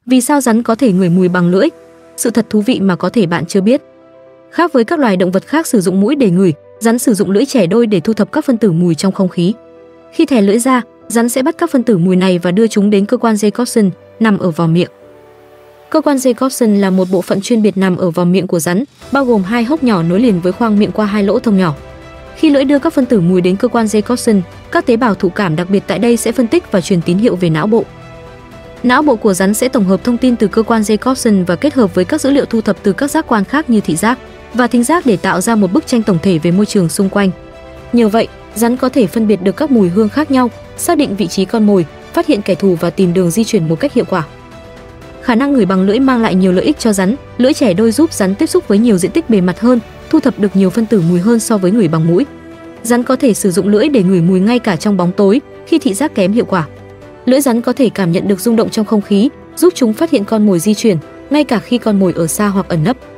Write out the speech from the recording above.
Vì sao rắn có thể ngửi mùi bằng lưỡi? Sự thật thú vị mà có thể bạn chưa biết. Khác với các loài động vật khác sử dụng mũi để ngửi, rắn sử dụng lưỡi chẻ đôi để thu thập các phân tử mùi trong không khí. Khi thè lưỡi ra, rắn sẽ bắt các phân tử mùi này và đưa chúng đến cơ quan Jacobson nằm ở vòm miệng. Cơ quan Jacobson là một bộ phận chuyên biệt nằm ở vòm miệng của rắn, bao gồm 2 hốc nhỏ nối liền với khoang miệng qua 2 lỗ thông nhỏ. Khi lưỡi đưa các phân tử mùi đến cơ quan Jacobson, các tế bào thụ cảm đặc biệt tại đây sẽ phân tích và truyền tín hiệu về não bộ. Não bộ của rắn sẽ tổng hợp thông tin từ cơ quan Jacobson và kết hợp với các dữ liệu thu thập từ các giác quan khác như thị giác và thính giác để tạo ra một bức tranh tổng thể về môi trường xung quanh. Nhờ vậy, rắn có thể phân biệt được các mùi hương khác nhau, xác định vị trí con mồi, phát hiện kẻ thù và tìm đường di chuyển một cách hiệu quả. Khả năng ngửi bằng lưỡi mang lại nhiều lợi ích cho rắn. Lưỡi chẻ đôi giúp rắn tiếp xúc với nhiều diện tích bề mặt hơn, thu thập được nhiều phân tử mùi hơn so với ngửi bằng mũi. Rắn có thể sử dụng lưỡi để ngửi mùi ngay cả trong bóng tối, khi thị giác kém hiệu quả. Lưỡi rắn có thể cảm nhận được rung động trong không khí, giúp chúng phát hiện con mồi di chuyển, ngay cả khi con mồi ở xa hoặc ẩn nấp.